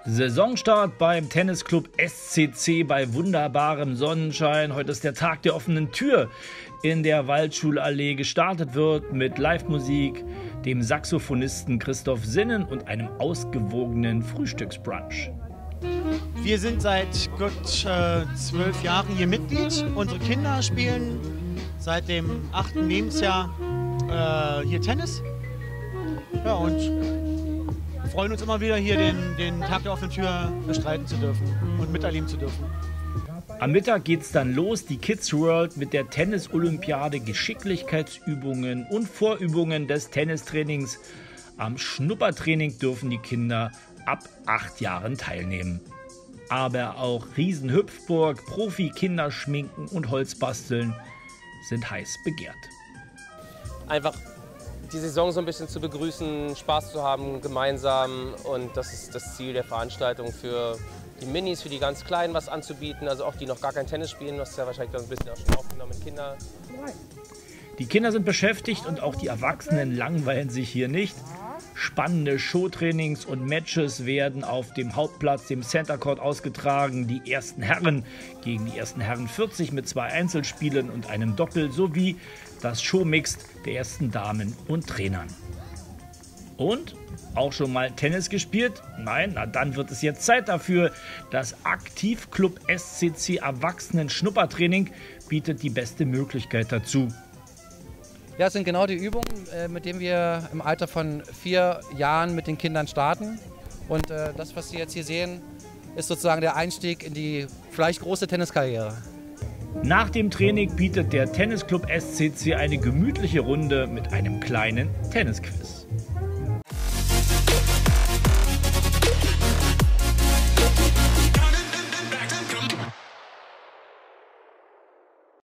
Saisonstart beim Tennisclub SCC bei wunderbarem Sonnenschein. Heute ist der Tag der offenen Tür in der Waldschulallee. Gestartet wird mit Live-Musik, dem Saxophonisten Christoph Sinnen und einem ausgewogenen Frühstücksbrunch. Wir sind seit gut 12 Jahren hier Mitglied. Unsere Kinder spielen seit dem 8. Lebensjahr hier Tennis. Ja, und freuen uns immer wieder hier den Tag der offenen Tür bestreiten zu dürfen und miterleben zu dürfen. Am Mittag geht's dann los, die Kids World mit der Tennis-Olympiade, Geschicklichkeitsübungen und Vorübungen des Tennistrainings. Am Schnuppertraining dürfen die Kinder ab 8 Jahren teilnehmen. Aber auch Riesenhüpfburg, Profi-Kinderschminken und Holzbasteln sind heiß begehrt. Einfach die Saison so ein bisschen zu begrüßen, Spaß zu haben gemeinsam, und das ist das Ziel der Veranstaltung, für die Minis, für die ganz Kleinen was anzubieten, also auch die noch gar kein Tennis spielen, was ja wahrscheinlich dann ein bisschen auch schon aufgenommen mit Kindern. Die Kinder sind beschäftigt und auch die Erwachsenen langweilen sich hier nicht. Spannende Showtrainings und Matches werden auf dem Hauptplatz, dem Center Court, ausgetragen. Die ersten Herren gegen die ersten Herren 40 mit 2 Einzelspielen und einem Doppel sowie das Showmix der ersten Damen und Trainern. Und auch schon mal Tennis gespielt? Nein, na dann wird es jetzt Zeit dafür. Das Aktivclub SCC Erwachsenen-Schnuppertraining bietet die beste Möglichkeit dazu. Ja, es sind genau die Übungen, mit denen wir im Alter von 4 Jahren mit den Kindern starten. Und das, was Sie jetzt hier sehen, ist sozusagen der Einstieg in die vielleicht große Tenniskarriere. Nach dem Training bietet der Tennisclub SCC eine gemütliche Runde mit einem kleinen Tennisquiz.